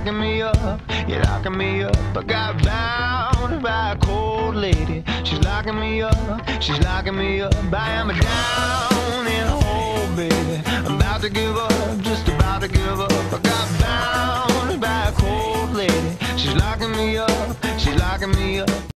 locking me up, you're locking me up. I got bound by a cold lady. She's locking me up, she's locking me up. I am down in a hole, baby. I'm about to give up, just about to give up. I got bound by a cold lady. She's locking me up, she's locking me up.